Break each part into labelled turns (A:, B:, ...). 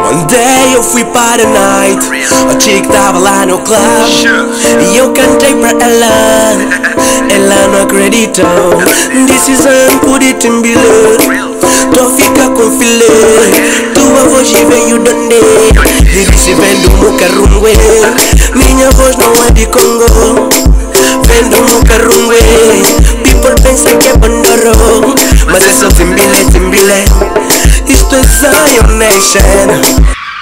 A: One day eu fui para a night, a chick tava lá no club e eu cantei pra ela, ela não acreditou. Decisão por itembile, tô fica com filé. Tua voz veio de onde? Disse vem do Mukarungwe. Minha voz não é de Congo, vem do Mukarungwe. People pensa que é Bandoro, mas é só Timbile, Timbile. Isto é Zion Nation.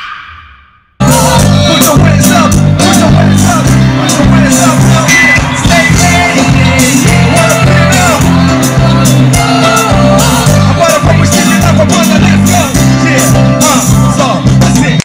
B: Put your hands up, put your hands up, put your hands up, up here. Stay wanna put it up. Agora vamos terminar com a banda, let's go. Yeah, so, that's it.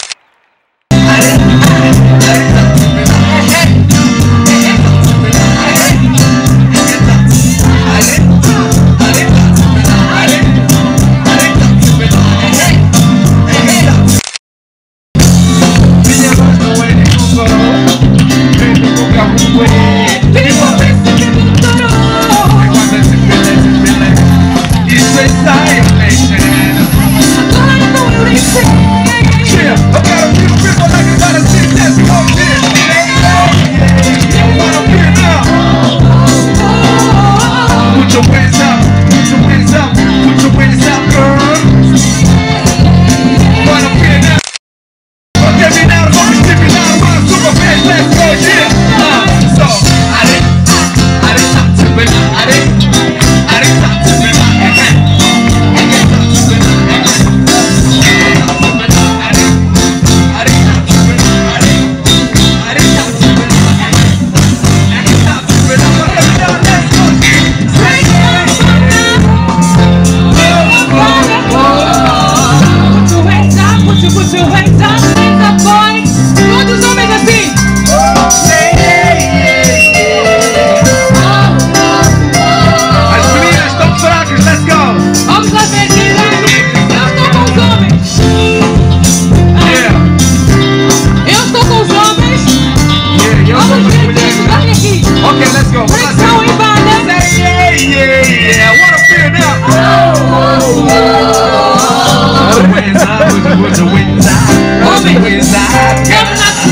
C: Put your hands up,